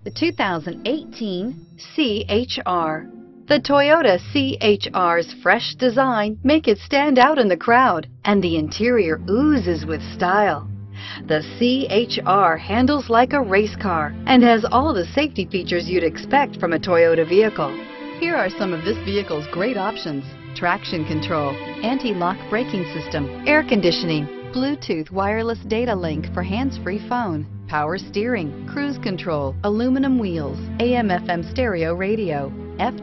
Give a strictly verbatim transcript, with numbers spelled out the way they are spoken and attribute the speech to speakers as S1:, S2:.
S1: The two thousand eighteen C H R. The Toyota C H R's fresh design make it stand out in the crowd, and the interior oozes with style. The C H R handles like a race car and has all the safety features you'd expect from a Toyota vehicle. Here are some of this vehicle's great options: traction control, anti-lock braking system, air conditioning, Bluetooth wireless data link for hands-free phone, power steering, cruise control, aluminum wheels, A M F M stereo radio, F